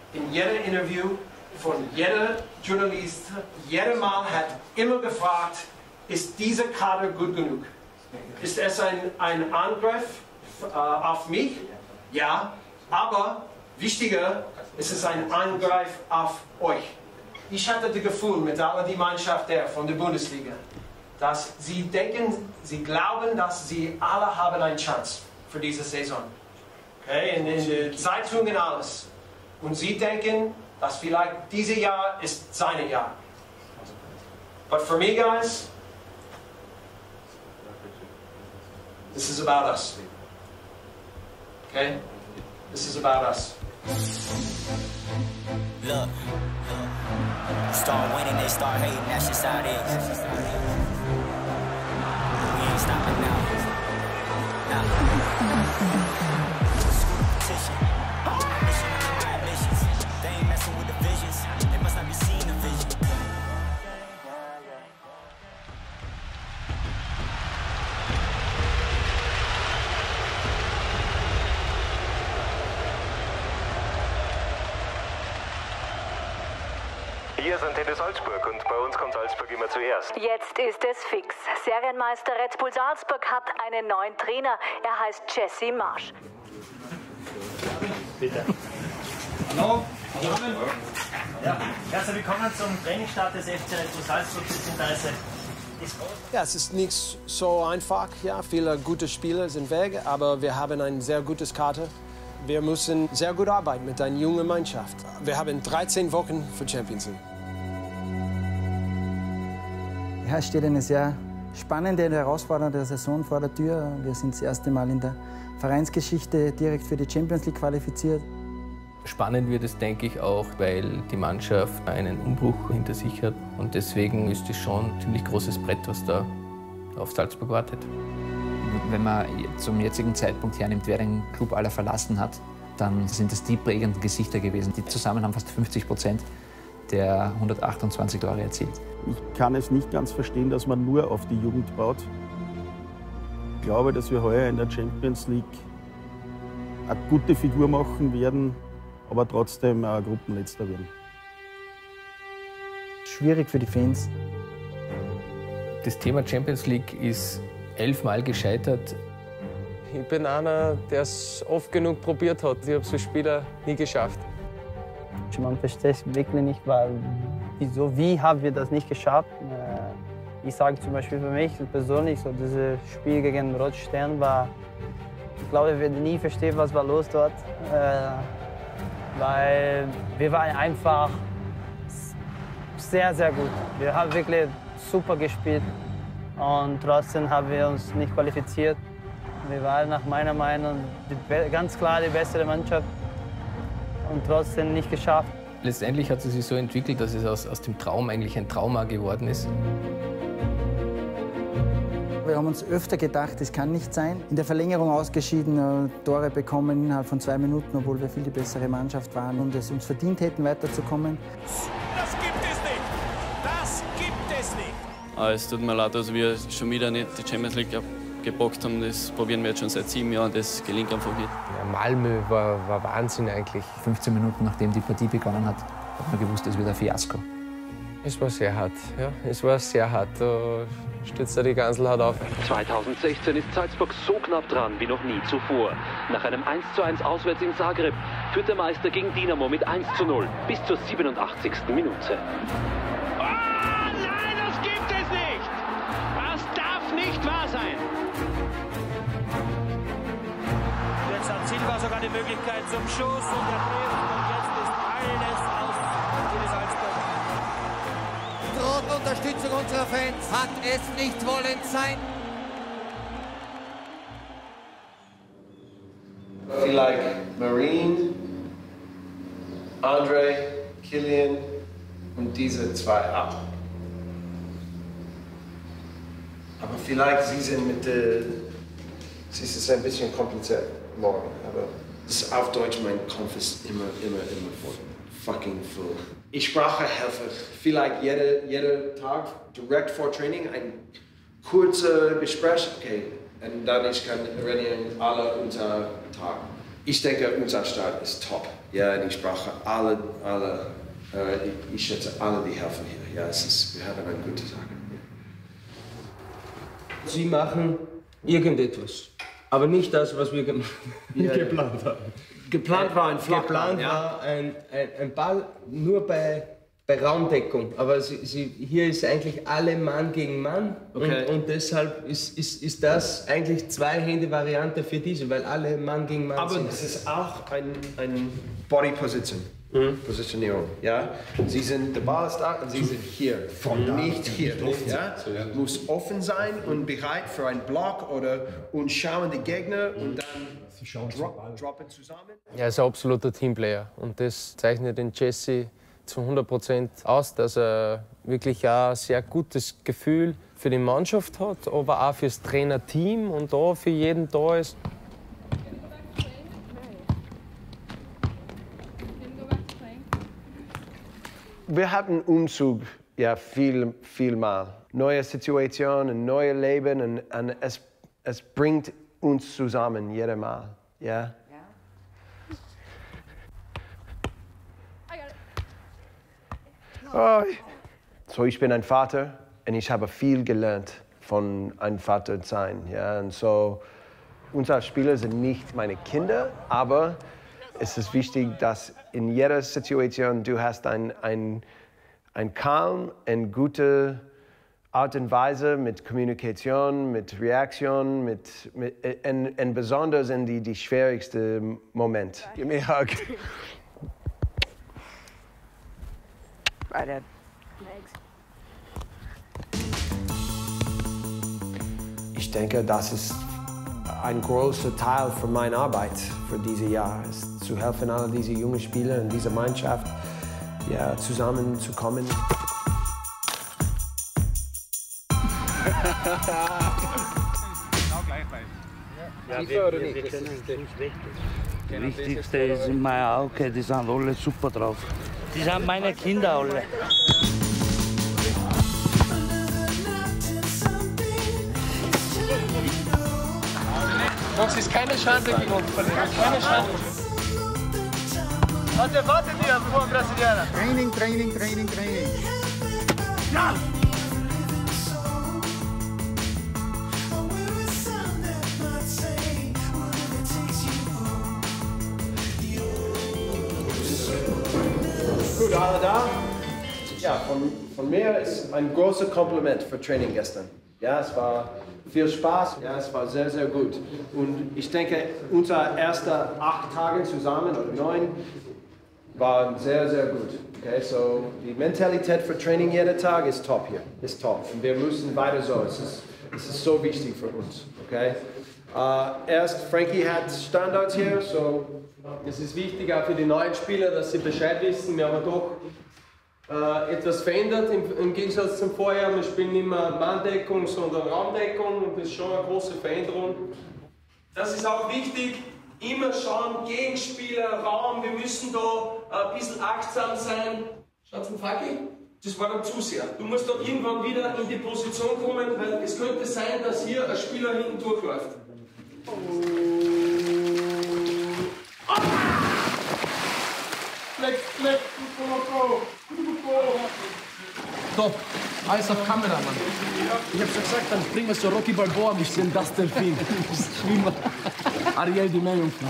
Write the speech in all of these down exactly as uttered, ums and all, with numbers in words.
in jedem Interview von jeder Journalist, jedes Mal hat immer gefragt, ist dieser Kader gut genug? Ist es ein, ein Angriff äh, auf mich? Ja, aber wichtiger ist es ein Angriff auf euch. Ich hatte das Gefühl mit aller die Mannschaft der von der Bundesliga, dass sie denken, sie glauben, dass sie alle haben eine Chance für diese Saison. Okay, in, in den Zeitungen alles. Und sie denken, dass vielleicht dieses Jahr ist seine Jahr. But for me, guys, this is about us. Okay? This is about us. Look, start winning, they start hating, that's just how it is. We ain't stopping now. Nah. They ain't messing with the visions, they must not be seeing the vision. Hier ist Antenne Salzburg und bei uns kommt Salzburg immer zuerst. Jetzt ist es fix. Serienmeister Red Bull Salzburg hat einen neuen Trainer. Er heißt Jesse Marsch. Bitte. Hallo. Hallo. Ja, herzlich willkommen zum Trainingsstart des F C Red Bull Salzburg. beziehungsweise Ja, es ist nicht so einfach. Ja, viele gute Spieler sind weg, aber wir haben ein sehr gutes Kader. Wir müssen sehr gut arbeiten mit einer jungen Mannschaft. Wir haben dreizehn Wochen für Champions League. Ja, es steht eine sehr spannende und herausfordernde Saison vor der Tür. Wir sind das erste Mal in der Vereinsgeschichte direkt für die Champions League qualifiziert. Spannend wird es, denke ich, auch, weil die Mannschaft einen Umbruch hinter sich hat. Und deswegen ist es schon ein ziemlich großes Brett, was da auf Salzburg wartet. Wenn man zum jetzigen Zeitpunkt hernimmt, wer den Club aller verlassen hat, dann sind es die prägenden Gesichter gewesen. Die zusammen haben fast fünfzig Prozent der hundertachtundzwanzig Tore erzielt. Ich kann es nicht ganz verstehen, dass man nur auf die Jugend baut. Ich glaube, dass wir heuer in der Champions League eine gute Figur machen werden, aber trotzdem ein Gruppenletzter werden. Schwierig für die Fans. Das Thema Champions League ist elfmal gescheitert. Ich bin einer, der es oft genug probiert hat. Ich habe es als Spieler nie geschafft. Man versteht wirklich nicht, weil, wieso, wie haben wir das nicht geschafft. Ich sage zum Beispiel für mich persönlich, so dieses Spiel gegen Rotstern war, ich glaube, ich werde nie verstehen, was war los dort. Weil wir waren einfach sehr, sehr gut. Wir haben wirklich super gespielt. Und trotzdem haben wir uns nicht qualifiziert. Wir waren nach meiner Meinung die, ganz klar die bessere Mannschaft und trotzdem nicht geschafft. Letztendlich hat es sich so entwickelt, dass es aus, aus dem Traum eigentlich ein Trauma geworden ist. Wir haben uns öfter gedacht, das kann nicht sein. In der Verlängerung ausgeschieden, Tore bekommen innerhalb von zwei Minuten, obwohl wir viel die bessere Mannschaft waren und es uns verdient hätten, weiterzukommen. Das gibt es nicht! Das gibt es nicht! Aber es tut mir leid, dass wir schon wieder nicht die Champions League gebockt haben. Das probieren wir jetzt schon seit sieben Jahren. Das gelingt einfach nicht. Ja, Malmö war, war Wahnsinn eigentlich. fünfzehn Minuten nachdem die Partie begonnen hat, hat man gewusst, es wird ein Fiasko. Es war sehr hart. Ja, es war sehr hart. Da stützt er die Gansel hart auf. zweitausendsechzehn ist Salzburg so knapp dran wie noch nie zuvor. Nach einem eins zu eins auswärts in Zagreb führt der Meister gegen Dinamo mit eins zu null bis zur siebenundachtzigsten Minute. Nicht wahr sein! Jetzt hat Silva sogar die Möglichkeit zum Schuss und er trifft und jetzt ist alles aus für die Salzburger. Droht Unterstützung unserer Fans hat es nicht wollen sein. Vielleicht Marine, Andre, Killian und diese zwei ab. Aber vielleicht sie sind mit der, es ist ein bisschen kompliziert morgen, aber das ist auf Deutsch, mein Kopf ist immer, immer, immer fucking full. Ich Sprachhelfer, vielleicht jeder, jeder Tag direkt vor Training ein kurzer Gespräch, okay, und dann ich kann reden alle unser Tag. Ich denke, unser Start ist top. Ja, und ich brauche alle, alle äh, ich schätze alle, die helfen hier. Ja, es ist, wir haben eine gute Sache. Sie machen irgendetwas, aber nicht das, was wir gem Ja, geplant haben. Geplant war ein Flachball, Geplant ja. war ein, ein, ein Ball nur bei, bei Raumdeckung, aber sie, sie, hier ist eigentlich alle Mann gegen Mann Okay. und, und deshalb ist, ist, ist das eigentlich Zwei-Hände-Variante für diese, weil alle Mann gegen Mann Aber sind. es ist auch ein, ein Body Position. Mhm. Positionierung. Ja? Sie sind, der Ball ist da und Sie sind hier, von nicht hier. Ja? Muss offen sein und bereit für einen Block oder und schauen die Gegner und dann drop, droppen zusammen. Er ist ein absoluter Teamplayer und das zeichnet den Jesse zu hundert Prozent aus, dass er wirklich auch ein sehr gutes Gefühl für die Mannschaft hat, aber auch fürs Trainerteam und da für jeden da ist. Wir hatten Umzug ja viel, viel mal. Neue Situationen, neue Leben und, und es, es bringt uns zusammen jedes Mal. Ja? Oh. So, ich bin ein Vater und ich habe viel gelernt von einem Vater zu sein. Ja? Und so, unsere Spieler sind nicht meine Kinder, aber es ist wichtig, dass in jeder Situation du hast ein, ein, ein Calm und gute Art und Weise mit Kommunikation, mit Reaktion, mit, mit und, und besonders in die, die schwierigsten Momente. Give me a hug. Bye, Dad. Ich denke, das ist ein großer Teil von meiner Arbeit für dieses Jahr, ist zu helfen, all diese jungen Spieler in dieser Mannschaft ja, zusammenzukommen. Ja, wir, wir, wir können uns nicht weg. Das Wichtigste ist in meinen Augen, die sind alle super drauf. Die sind meine Kinder alle. Max, ist keine Chance gegen uns verlieren. Keine Chance. Warte, warte dir, bevor Brasilianer. Training, Training, Training, Training. Ja! Gut, alle da? Ja, von, von mir ist ein großes Kompliment für Training gestern. Ja, es war viel Spaß, ja, es war sehr, sehr gut. Und ich denke, unsere ersten acht Tage zusammen, oder neun, waren sehr, sehr gut. Okay, so die Mentalität für Training jeden Tag ist top hier, ist top. Und wir müssen weiter so, es ist, es ist so wichtig für uns. Okay? Uh, erst, Frankie hat Standards hier, so es ist wichtig auch für die neuen Spieler, dass sie Bescheid wissen. Wir haben doch äh, etwas verändert im, im Gegensatz zum Vorjahr. Wir spielen nicht mehr Manndeckung, sondern Raumdeckung und das ist schon eine große Veränderung. Das ist auch wichtig, immer schauen, Gegenspieler, Raum, wir müssen da ein bisschen achtsam sein. Schaut zum Facki, das war dann zu sehr. Du musst da irgendwann wieder in die Position kommen, weil es könnte sein, dass hier ein Spieler hinten durchläuft. Top, alles auf Kamera, Mann. Ich hab schon gesagt, dann bringen wir so Rocky Balboa, mich sehen das Delfin. Schwimmer. Ariel die Meerjungfrau.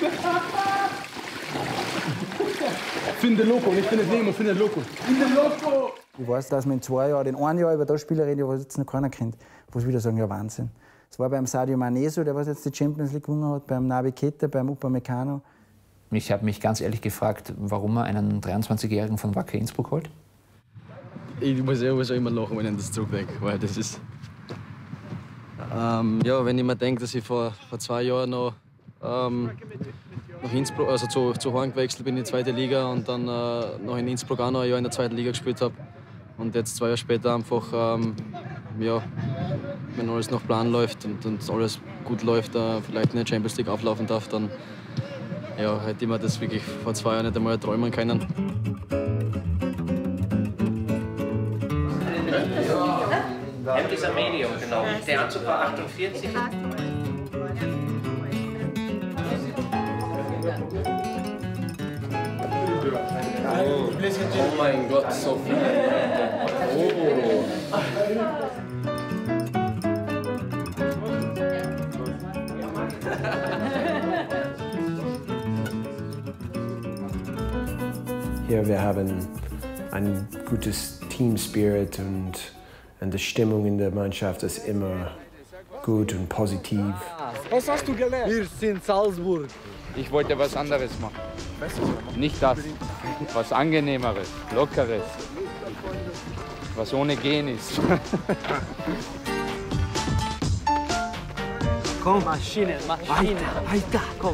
Finde Loco, nicht finde Nemo, finde Loco. Finde Loco! Ich weiß, dass wir in zwei Jahren, in einem Jahr über das Spieler reden, was jetzt noch keiner kennt, wo sie wieder sagen, ja Wahnsinn. Es war beim Sadio Mané so, der was jetzt die Champions League gewonnen hat, beim Naby Keita, beim Upamecano. Ich habe mich ganz ehrlich gefragt, warum er einen dreiundzwanzigjährigen von Wacker Innsbruck holt. Ich muss ja immer lachen, wenn ich das zurückdenke, weil das ist... Ähm, ja, wenn ich mir denke, dass ich vor, vor zwei Jahren noch ähm, nach Innsbruck, also zu, zu Horn gewechselt bin in die zweite Liga und dann äh, noch in Innsbruck auch noch ein Jahr in der zweiten Liga gespielt habe und jetzt zwei Jahre später einfach, ähm, ja, wenn alles nach Plan läuft und, und alles gut läuft, äh, vielleicht in der Champions League auflaufen darf, dann ja, hätte ich mir das wirklich vor zwei Jahren nicht einmal träumen können. Hemd ist ein Medium, genau. Der Anzug war achtundvierzig. Oh, oh mein Gott, so viele Leute. Oh. Hier, wir haben ein gutes Team-Spirit und, und die Stimmung in der Mannschaft ist immer gut und positiv. Was hast du gelernt? Wir sind Salzburg. Ich wollte was anderes machen. Nicht das. Was Angenehmeres, Lockeres. Was ohne Gehen ist. Komm, Maschine, Maschine. Alter, komm.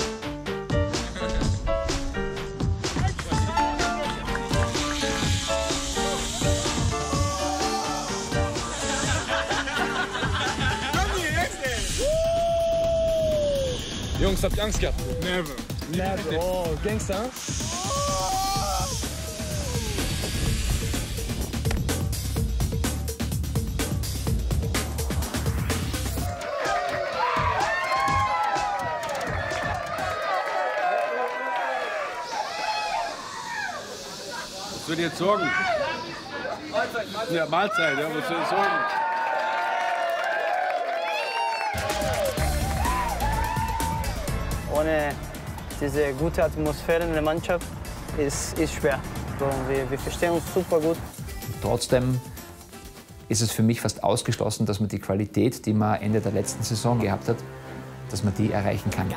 Jungs, habt ihr Angst gehabt? Never. Never. Oh, Gangster. Was soll ich jetzt sagen? Mahlzeit, Mahlzeit. Ja, Mahlzeit, ja, was soll ich sagen? Ohne diese gute Atmosphäre in der Mannschaft ist, ist schwer. So, wir, wir verstehen uns super gut. Trotzdem ist es für mich fast ausgeschlossen, dass man die Qualität, die man Ende der letzten Saison gehabt hat, dass man die erreichen kann.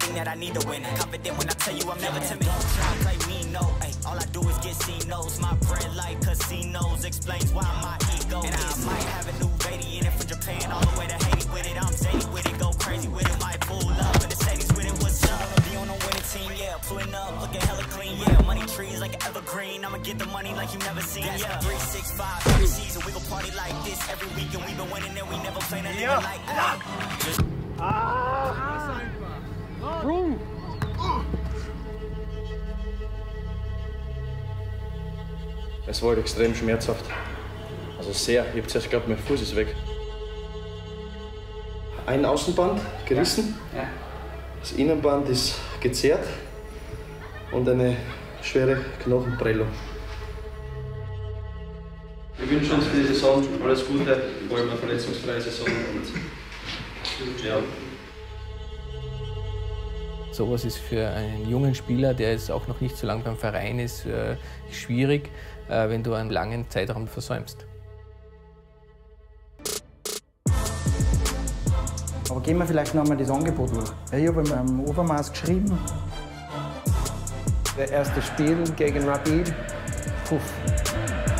Pulling up, looking hella clean, yeah. Money trees like an evergreen. I'ma get the money like you never seen, yeah. three six five every season, we gon' party like this every week, and we been winning and we never play nothing yeah. like that. Just ah, Sprung! Es war extrem schmerzhaft. Also sehr. Ich hab zuerst geglaubt, mein Fuß ist weg. Ein Außenband gerissen, das Innenband ist gezerrt und eine schwere Knochenprellung. Wir wünschen uns für die Saison alles Gute, vor allem eine verletzungsfreie Saison. Und ja. Sowas ist für einen jungen Spieler, der jetzt auch noch nicht so lange beim Verein ist, schwierig, wenn du einen langen Zeitraum versäumst. Aber gehen wir vielleicht noch einmal das Angebot durch. Ich habe am Obermaß geschrieben. Das erste Spiel gegen Rapid, puff.